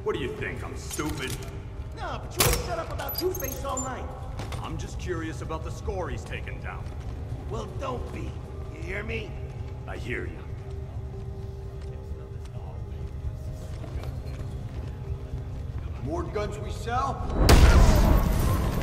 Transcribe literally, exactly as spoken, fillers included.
What do you think, I'm stupid? No, but you ain't shut up about Two-Face all night. I'm just curious about the score he's taken down. Well, don't be. You hear me? I hear you. More guns we sell?